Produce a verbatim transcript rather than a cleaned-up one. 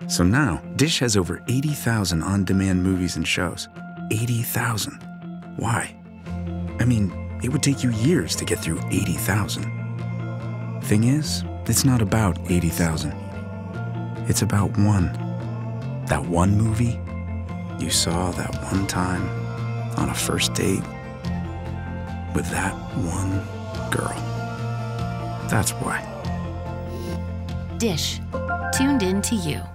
So now, Dish has over eighty thousand on-demand movies and shows. eighty thousand. Why? I mean, it would take you years to get through eighty thousand. Thing is, it's not about eighty thousand. It's about one. That one movie you saw that one time on a first date with that one girl. That's why. Dish. Tuned in to you.